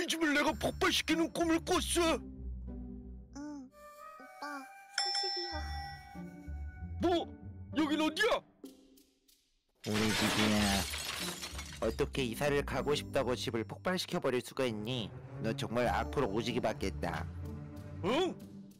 우리 집을 내가 폭발시키는 꿈을 꿨어. 응, 오빠 사실이야. 뭐? 여긴 어디야? 우리 집이야. 어떻게 이사를 가고 싶다고 집을 폭발시켜버릴 수가 있니? 너 정말 앞으로 오지기 받겠다. 응?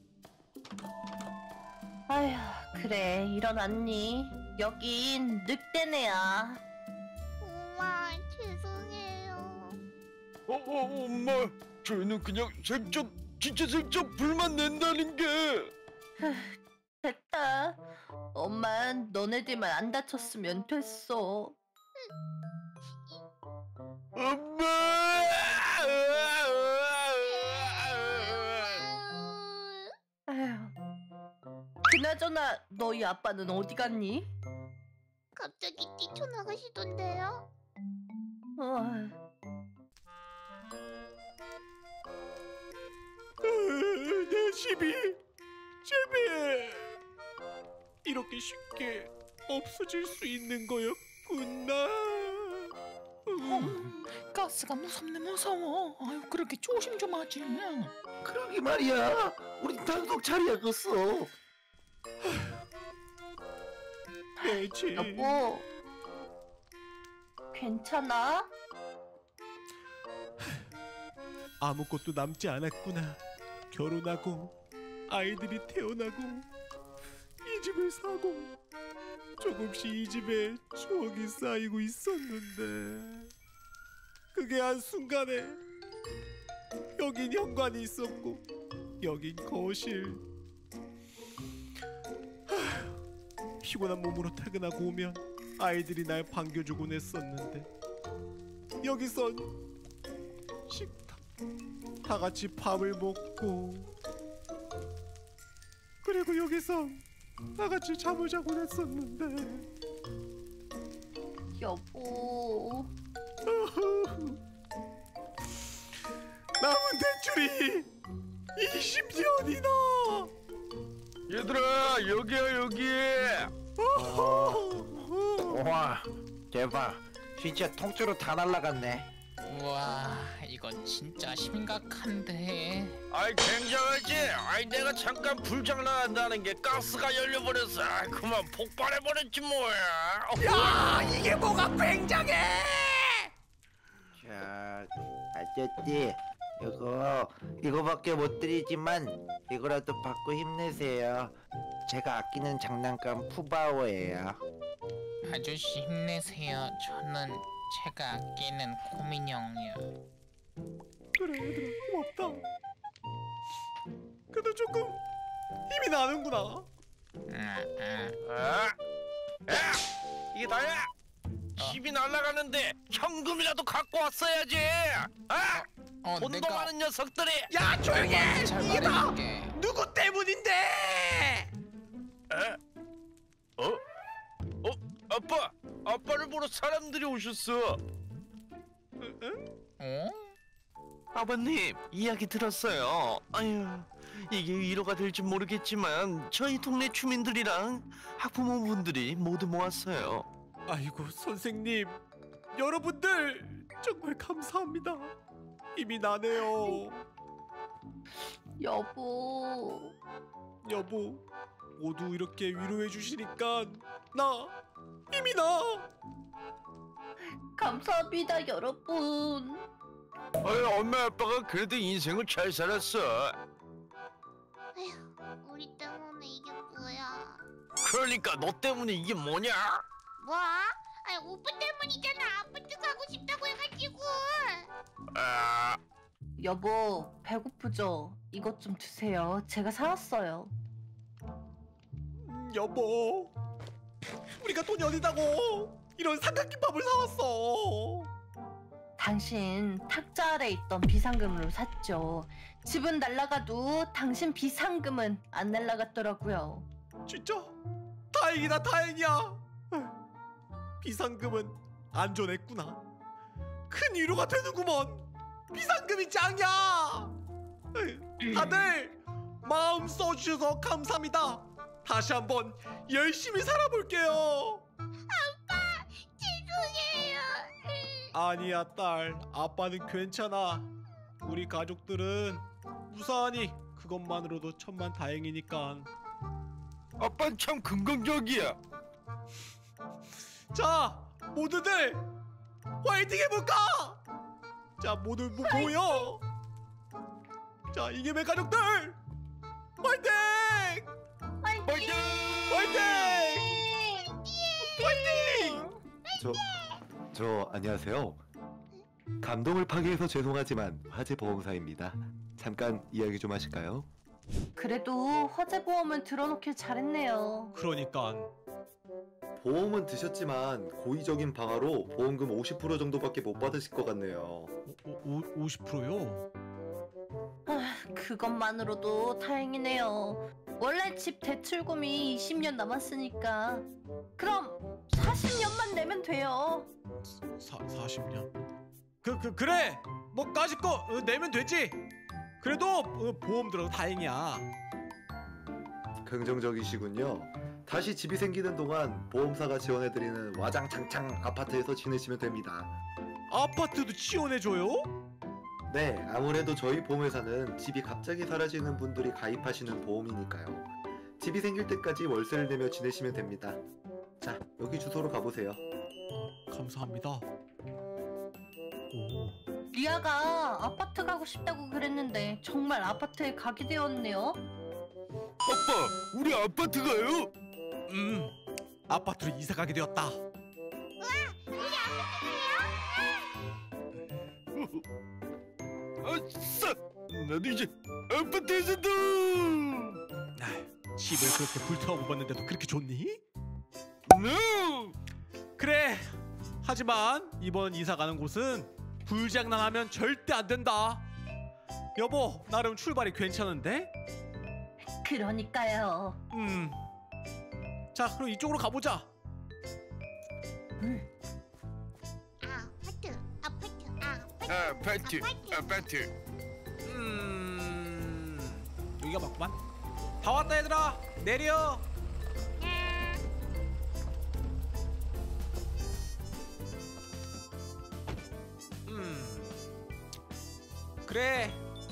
아휴, 그래, 일어났니? 여긴 늑대네야. 엄마 죄송해요. 엄마, 저희는 그냥 진짜 슬쩍 불만 낸다는 게. 됐다. 엄만 너네들만 안 다쳤으면 됐어. 엄마! 아휴. 그나저나 너희 아빠는 어디 갔니? 갑자기 뛰쳐나가시던데요? 내 집이 제발 이렇게 쉽게 없어질 수 있는 거였구나. 가스가 무섭네 무서워. 아유 그렇게 조심 좀 하지. 그러게 말이야. 우리 단속 차려야겠어. 내 집. 여보, 괜찮아? 아무것도 남지 않았구나. 결혼하고 아이들이 태어나고 이 집을 사고 조금씩 이 집에 추억이 쌓이고 있었는데 그게 한순간에 여긴 현관이 있었고 여긴 거실. 피곤한 몸으로 퇴근하고 오면 아이들이 날 반겨주곤 했었는데 여기선 식탁 다 같이 밥을 먹고 그리고 여기선 다 같이 잠을 자곤 했었는데 여보. 남은 대출이 20년이나. 얘들아 여기야 여기. 와, 대박. 진짜 통째로 다 날라갔네. 우와 이건 진짜 심각한데. 아이 굉장하지. 아이 내가 잠깐 불장난한다는 게 가스가 열려버렸어. 그만 폭발해버렸지 뭐야. 야 이게 뭐가 굉장해. 자, 아저씨, 이거밖에 못 드리지만 이거라도 받고 힘내세요. 제가 아끼는 장난감 푸바오예요. 아저씨 힘내세요. 저는 제가 아끼는 곰인형이요. 그래 얘들아 고맙다. 그래도 조금 힘이 나는구나. 이게 다야? 집이 날아가는데 현금이라도 갖고 왔어야지. 돈도 내가 많은 녀석들이. 야 조용히 해. 잘 이게 다 말해줄게. 누구 때문인데? 아빠를 보러 사람들이 오셨어. 어? 아버님, 이야기 들었어요. 아유, 이게 위로가 될지 모르겠지만 저희 동네 주민들이랑 학부모분들이 모두 모았어요. 아이고 선생님, 여러분들 정말 감사합니다. 힘이 나네요. 여보. 여보, 모두 이렇게 위로해 주시니까 나 힘이 나. 감사합니다, 여러분. 아유, 엄마 아빠가 그래도 인생을 잘 살았어. 아휴, 우리 때문에 이게 뭐야? 그러니까 너 때문에 이게 뭐냐? 뭐? 아니 오빠 때문이잖아. 아파트 가고 싶다고 해가지고. 아, 여보, 배고프죠? 이것 좀 드세요. 제가 사왔어요. 여보, 우리가 돈이 어디다고 이런 삼각김밥을 사왔어. 당신 탁자 아래 있던 비상금으로 샀죠. 집은 날라가도 당신 비상금은 안 날라갔더라고요. 진짜? 다행이다 다행이야. 비상금은 안전했구나. 큰 위로가 되는구먼. 비상금이 짱이야. 다들 마음 써주셔서 감사합니다. 다시 한번 열심히 살아볼게요. 죄송해요. 아니야 딸, 아빠는 괜찮아. 우리 가족들은 무사하니 그것만으로도 천만다행이니까. 아빠는 참 긍정적이야. 자, 모두들 화이팅 해볼까? 자, 모두 모여. 자, 이겨낼 가족들 화이팅! 화이팅! 화이팅! 화이팅! 저 안녕하세요. 감동을 파괴해서 죄송하지만 화재보험사입니다. 잠깐 이야기 좀 하실까요? 그래도 화재보험은 들어놓길 잘했네요. 그러니까 보험은 드셨지만 고의적인 방화로 보험금 50% 정도밖에 못 받으실 것 같네요. 50%요? 그것만으로도 다행이네요. 원래 집 대출금이 20년 남았으니까. 그럼 40년만 내면 돼요. 40년? 그래! 뭐 까짓 거 내면 되지! 그래도 보험 들어도 다행이야. 긍정적이시군요. 다시 집이 생기는 동안 보험사가 지원해드리는 와장창창 아파트에서 지내시면 됩니다. 아파트도 지원해줘요? 네, 아무래도 저희 보험회사는 집이 갑자기 사라지는 분들이 가입하시는 보험이니까요. 집이 생길 때까지 월세를 내며 지내시면 됩니다. 자, 여기 주소로 가보세요. 감사합니다. 오. 리아가 아파트 가고 싶다고 그랬는데 정말 아파트에 가게 되었네요. 아빠, 우리 아파트 가요? 아파트로 이사 가게 되었다. 아싸! 나도 이제 아파트에서도! 집을 그렇게 불태워 봤는데도 그렇게 좋니? No! 그래. 하지만 이번 이사 가는 곳은 불장난하면 절대 안 된다. 여보, 나름 출발이 괜찮은데? 그러니까요. 자, 그럼 이쪽으로 가보자. 아파트. 여기가 맞구만. 다 왔다 얘들아. 내려. 그래.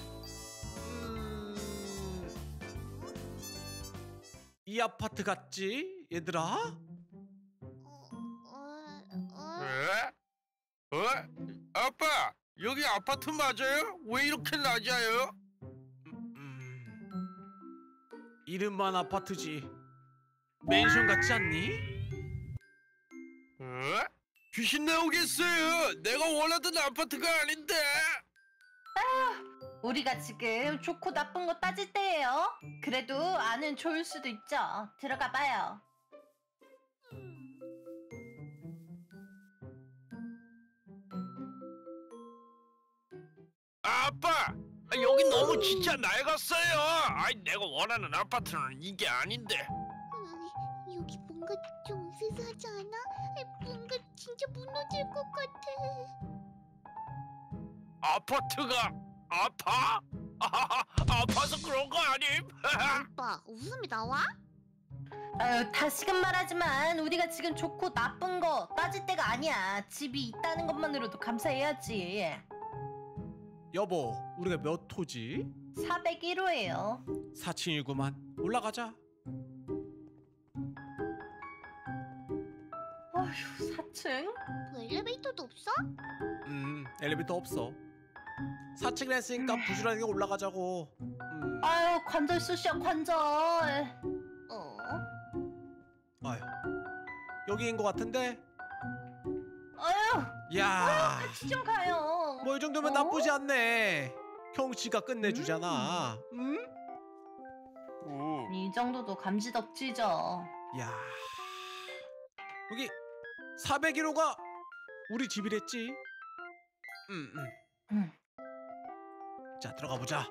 이 아파트 같지, 얘들아? 아빠, 여기 아파트 맞아요? 왜 이렇게 낮아요? 이름만 아파트지. 맨션 같지 않니? 귀신 나오겠어요. 내가 원하던 아파트가 아닌데. 우리가 지금 좋고 나쁜 거 따질 때예요. 그래도 아는 좋을 수도 있죠. 들어가 봐요. 아빠, 여기 너무 진짜 낡았어요. 아이, 내가 원하는 아파트는 이게 아닌데. 여기 뭔가 좀 으스스하지 않아? 뭔가 진짜 무너질 것 같아. 아파트가 아파? 아파서 그런 거 아님? 아빠, 웃음이 나와? 다시금 말하지만 우리가 지금 좋고 나쁜 거 따질 때가 아니야. 집이 있다는 것만으로도 감사해야지. 여보, 우리가 몇 호지? 401호예요. 4층이구만. 올라가자. 어휴, 4층? 뭐 엘리베이터도 없어? 엘리베이터 없어. 4층이라 했으니까 부지런하게 올라가자고. 아유, 관절 쑤셔, 관절. 아유, 여기인 것 같은데? 아유, 야, 같이 좀 가요. 뭐 이 정도면 나쁘지 않네. 경치가 끝내주잖아. 이 정도도 감지덕지죠. 야, 여기 401호가 우리 집이랬지? 자, 들어가 보자.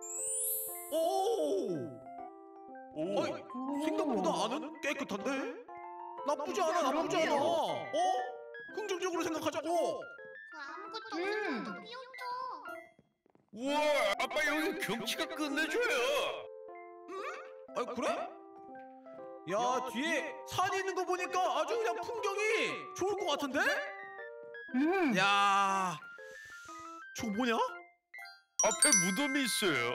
어이, 생각보다 안은 깨끗한데? 나쁘지 않아, 나쁘지 않아. 긍정적으로 생각하자고. 아무것도 없어서 비었어. 우와, 아빠 여기 경치가 끝내줘요. 아, 그래? 야, 뒤에 산이 있는 거 보니까 아주 그냥 풍경이 좋을 것 같은데? 야, 저거 뭐냐? 앞에 무덤이 있어요.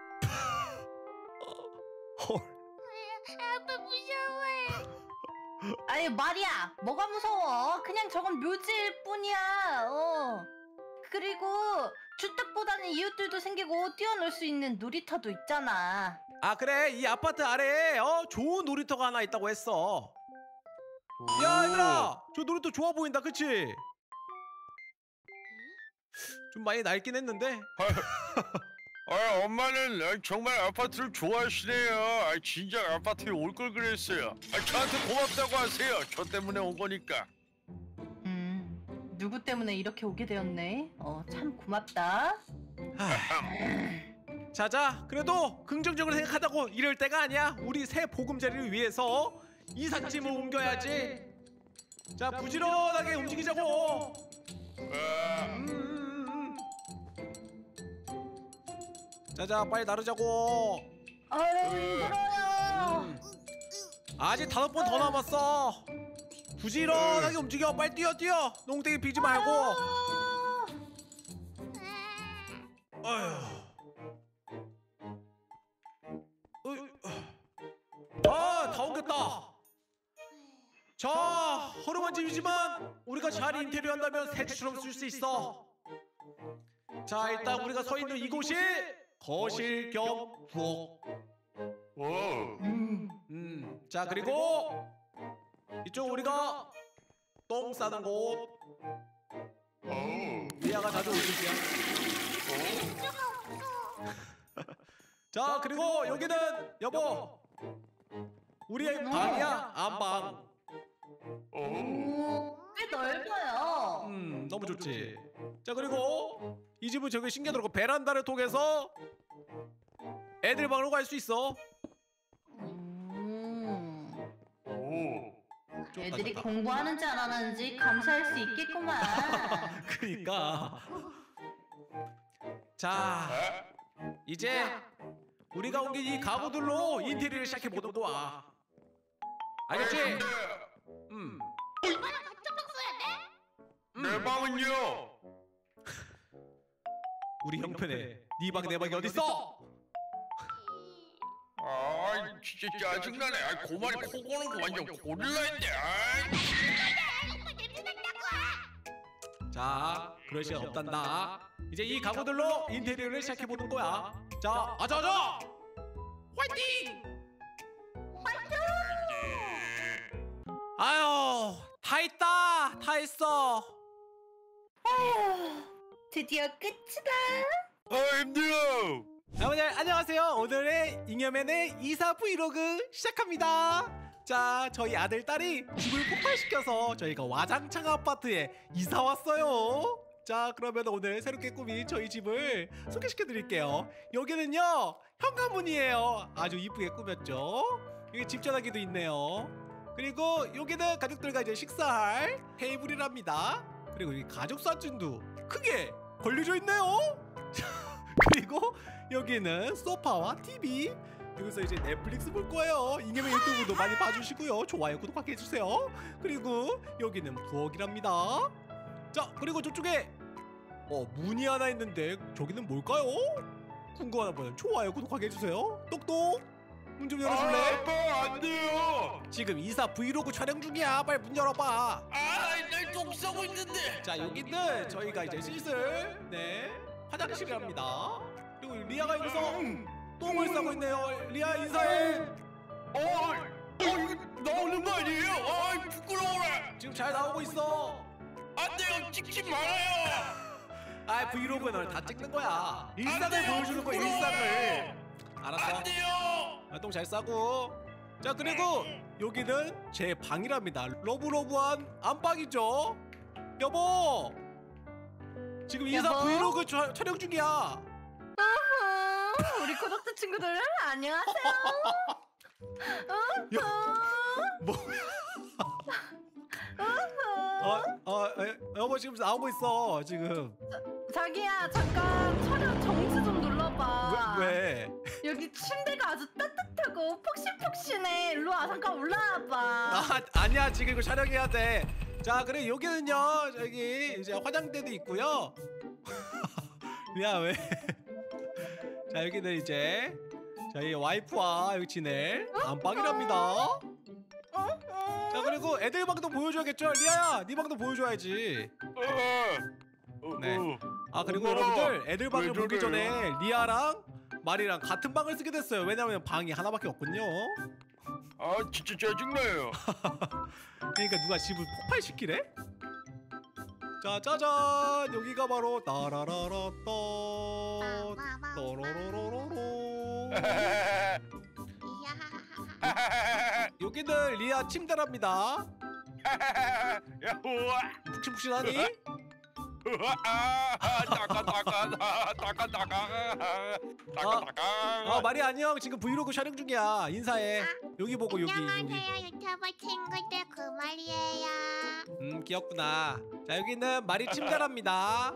아빠 무서워요. 아니 말이야, 뭐가 무서워? 그냥 저건 묘지일 뿐이야. 그리고 주택보다는 이웃들도 생기고 뛰어놀 수 있는 놀이터도 있잖아. 아 그래, 이 아파트 아래에 좋은 놀이터가 하나 있다고 했어. 야 얘들아, 저 놀이터 좋아 보인다, 그치? 좀 많이 낡긴 했는데. 엄마는 정말 아파트를 좋아하시네요. 진작 아파트에 올 걸 그랬어요. 저한테 고맙다고 하세요. 저 때문에 온 거니까. 누구 때문에 이렇게 오게 되었네. 참 고맙다. 자자, 그래도 긍정적으로 생각하자고. 이럴 때가 아니야. 우리 새 보금자리를 위해서 이삿짐을 옮겨야지. 자, 부지런하게 움직이자고. 자자, 빨리 나르자고. 힘들어요. 아직 5번 더 남았어. 부지런하게 움직여. 빨리 뛰어. 농땡이 피지 말고. 아휴. 다 옮겼다. 자, 허름한 집이지만 우리가 잘 인테리어 한다면 새 집처럼 쓸 수 있어. 자, 일단 우리가 서 있는 이곳이 거실 겸 부엌. 자, 그리고 이쪽 우리가 똥 싸는 곳. 리아가 자주 올 곳이야. 자, 그리고 여기는 여보, 우리의 방이야. 안방. 꽤 넓어요. 너무 좋지. 자, 그리고 이 집은 저기 신기하더라고. 베란다를 통해서 애들 방으로 갈 수 있어. 애들이 공부하는지 안 하는지 감시할 수 있겠구만. 그러니까. 자, 이제 우리가 옮긴 이 가구들로 인테리어를 시작해 보는 거야. 알겠지? 이번엔 같은 방 써야 돼? 내 방은요? 우리 형편에 네 방 내 방이 어딨어? 진짜 짜증나네. 고말이 코 고는 거 완전 고릴라인데. 오빠 냄새 난다고. 자, 그럴 시간 없단다. 이제 이 가구들로 인테리어를 시작해 보는 거야. 자, 아자아자! 화이팅! 아유, 다 했다. 다 했어. 드디어 끝이다. 힘들어. 여러분들 안녕하세요. 오늘의 잉여맨의 이사 브이로그 시작합니다. 자, 저희 아들 딸이 집을 폭발시켜서 저희가 와장창 아파트에 이사 왔어요. 자, 그러면 오늘 새롭게 꾸민 저희 집을 소개시켜 드릴게요. 여기는요, 현관문이에요. 아주 이쁘게 꾸몄죠. 여기 집 전화기도 있네요. 그리고 여기는 가족들과 이제 식사할 테이블이랍니다. 그리고 여기 가족 사진도 크게 걸려져 있네요. 그리고 여기는 소파와 TV. 여기서 이제 넷플릭스 볼 거예요. 잉여맨 유튜브도 많이 봐주시고요. 좋아요, 구독하게 해주세요. 그리고 여기는 부엌이랍니다. 자, 그리고 저쪽에 문이 하나 있는데 저기는 뭘까요? 궁금하다 보면 좋아요, 구독하게 해주세요. 똑똑, 문 좀 열어줄래? 아빠 안 돼요. 지금 이사 브이로그 촬영 중이야. 빨리 문 열어봐. 날 똥 싸고 있는데. 자, 여기는 저희가 이제 슬슬 화장실이랍니다. 그리고 리아가 여기서 똥을 싸고 있네요. 리아 인사해. 이거 나오는 거 아니에요? 부끄러워라. 지금 잘 나오고 있어. 안 돼요. 찍지 말아요. 브이로그는 오늘 다 찍는 거야. 일상을 돼요, 보여주는 거야. 부끄러워요. 일상을. 알았어. 안 돼요. 똥 잘 싸고. 자, 그리고 여기는 제 방이랍니다. 러브러브한 안방이죠. 여보, 지금 이사 여보? 브이로그 촬영 중이야. 우리 구독자 친구들 안녕하세요. 여보 지금 나오고 있어 지금. 자기야, 잠깐 촬영 정지 좀 눌러봐. 왜? 여기 침대가 아주 따뜻하고 폭신폭신해. 일로 와, 잠깐 올라와봐. 아니야, 지금 이거 촬영해야 돼. 자, 그래 여기는요, 저기 이제 화장대도 있고요. 야, 왜? 자 여기는 이제 저희 와이프와 여기 지낼 안방이랍니다. 자 그리고 애들 방도 보여줘야겠죠? 리아야 네 방도 보여줘야지. 네. 아 그리고 여러분들 애들 방을 보기 전에 리아랑 마리랑 같은 방을 쓰게 됐어요. 왜냐면 방이 하나밖에 없군요. 아 진짜 짜증나요. 그러니까 누가 집을 폭발시키래? 자 짜잔 여기가 바로 따라라라따 또로로로로로 여기는 리아 침대랍니다. 야호아. 푹신푹신하니? 아 마리 안녕. 지금 브이로그 촬영 중이야. 인사해. 여기 보고 여기. 안녕하세요 유튜버 친구들 그 말이에요. 귀엽구나. 자 여기는 마리 침대랍니다.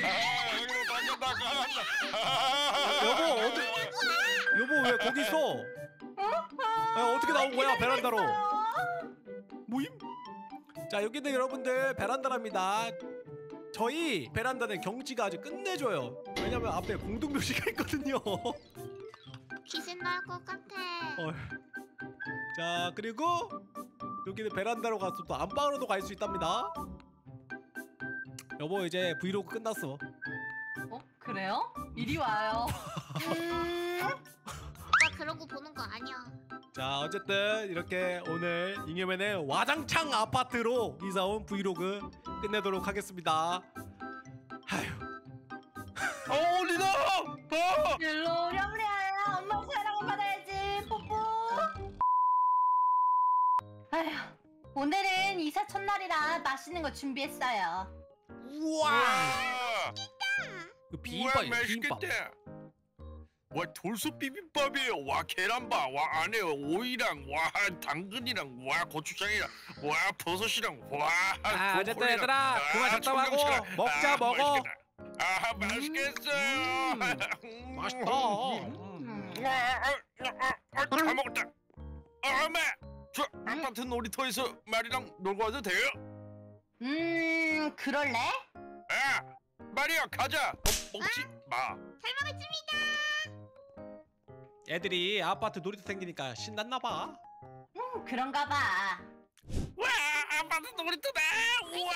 여보 어디? 여보 왜 거기 있어? 야, 어떻게 나온 거야 베란다로? 모임? 자 여기는 여러분들 베란다랍니다. 저희 베란다는 경치가 아주 끝내줘요. 왜냐면 앞에 공동묘지가 있거든요. 귀신 나올 것 같아. 자 그리고 여기는 베란다로 가서 또 안방으로도 갈 수 있답니다. 여보 이제 브이로그 끝났어. 그래요? 이리 와요. 오빠 그러고 보는 거 아니야. 자 어쨌든 이렇게 오늘 잉여맨의 와장창 아파트로 이사온 브이로그 끝내도록 하겠습니다. 아휴. 리나. 일로 오렴리야. 엄마 사랑을 받아야지. 뽀뽀. 아휴. 오늘은 이사 첫날이라 맛있는 거 준비했어요. 우와. 그 비빔밥이야 비빔밥. 맛있겠다. 와 돌솥 비빔밥이에요. 와 계란밥, 와 안에 오이랑, 와 당근이랑, 와 고추장이랑, 와 버섯이랑, 와. 아 어쨌든 브로콜리랑, 얘들아 그만 잡담하고 청양고추랑. 먹자 먹어. 맛있겠다. 아 맛있겠어요. 맛있다. 다 먹었다. 엄마, 저 아파트 놀이터에서 말이랑 놀고 와도 돼요? 그럴래? 아, 마리아 가자. 먹지 마. 잘 먹었습니다. 애들이 아파트 놀이터 생기니까 신났나봐. 그런가 봐. 와 아파트 놀이터다. 우와.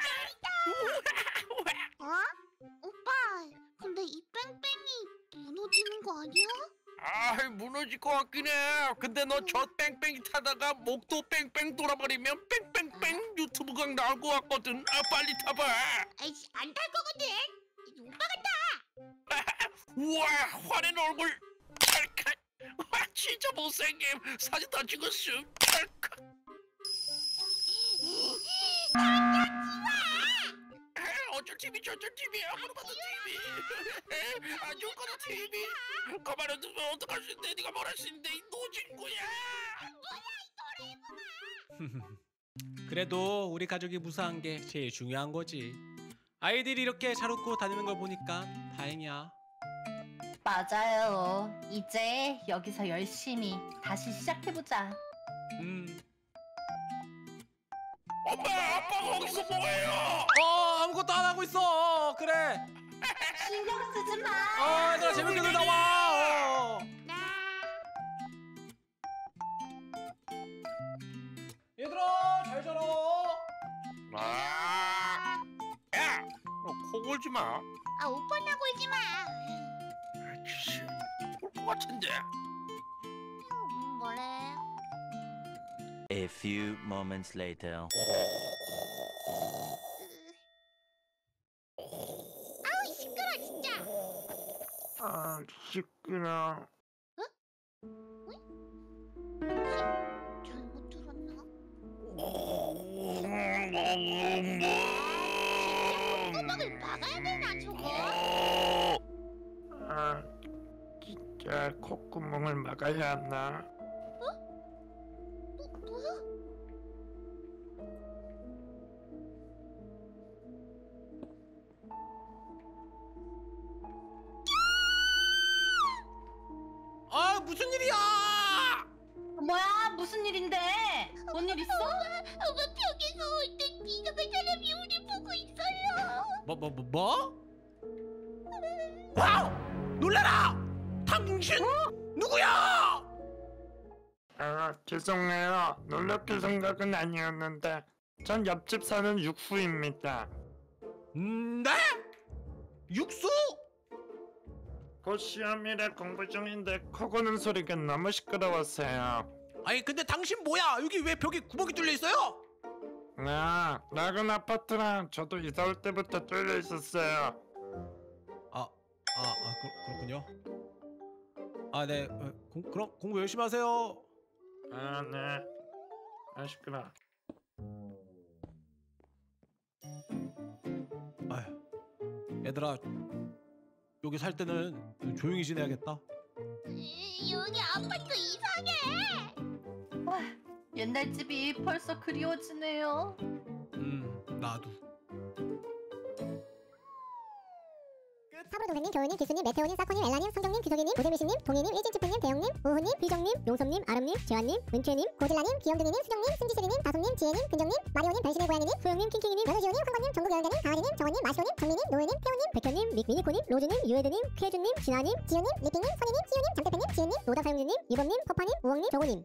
오빠 근데 이 뺑뺑이 무너지는 거 아니야? 아 무너질 것 같긴 해. 근데 너 저 뺑뺑이 타다가 목도 뺑뺑 돌아버리면 뺑뺑뺑 유튜브 강 나올 것 같거든. 아 빨리 타봐. 아이씨 안 탈 거거든. 오빠가 타. 우와 화낸 얼굴. 찰칵. 와 진짜 못생김. 사진 다 찍었음. 찰칵. 어쩔 TV 저쩔 TV 아무로 봐도 TV. 안 좋을 거다 TV. 가만히 두면 어떡할 수 있는데 네가 뭘 할 수 있는데 이 노진구야. 그래도 우리 가족이 무사한 게 제일 중요한 거지. 아이들이 이렇게 잘 웃고 다니는 걸 보니까 다행이야. 맞아요. 이제 여기서 열심히 다시 시작해보자. 엄마 아빠가 거기서 뭐해요? 아무것도 안 하고 있어. 그래. 신경 쓰지 마. 얘들아 재밌게 놀다 와. 얘들아 잘 자라. 야, 너 코 골지 마. 아 오빠나 골지 마. 아저씨, 볼것 같은데. 뭐래? A few moments later. 아우 시끄러 진짜. 아, 시끄러. 잘못 들었나? 콧구멍을 막아야 되나 저거? 아, 진짜 콧구멍을 막아야 하나? 뭐야? 무슨 일이야? 뭐야? 무슨 일인데? 뭔 일 있어? 엄마 벽에서 어떤 이상한 사람이 우리 보고 있어요. 뭐? 와우! 놀라라! 당신 누구야? 아, 죄송해요. 놀랍게 생각은 아니었는데 전 옆집 사는 육수입니다. 네? 육수? 곧 시험일에 공부 중인데 코 고는 소리가 너무 시끄러웠어요. 아니 근데 당신 뭐야? 여기 왜 벽에 구멍이 뚫려 있어요? 아, 낡은 아파트랑 저도 이사 올 때부터 뚫려 있었어요. 그렇군요. 아, 네. 그럼 공부 열심히 하세요. 아, 네. 아, 시끄러. 아휴, 얘들아, 여기 살 때는 조용히 지내야겠다. 여기 아파트 이상해. 와, 옛날 집이 벌써 그리워지네요. 나도. 사부동생님, 교우님, 기수님, 메테오님, 사코님, 엘라님, 성경님, 규석이님, 고재미씨님, 동희님, 일진치프님, 대영님, 우후님, 비정님, 용섭님, 아름님, 재환님, 은채님, 고질라님, 귀염둥이님, 수정님, 승지슬이님, 다솜님, 지혜님, 근정님, 마리오님, 변신의 고양이님, 소영님, 킹킹이님, 여자지호님, 황건님, 정국여행자님, 강아지님, 정원님, 마시오님, 정민님, 노예님, 태호님, 백현님, 미니코님, 로즈님, 유에드님, 쾌준님, 진아님, 지연님, 리핑님, 선희님, 시우님, 장대표님, 지은님, 노다사용주님, 유범님, 퍼파님, 우엉님, 정호님.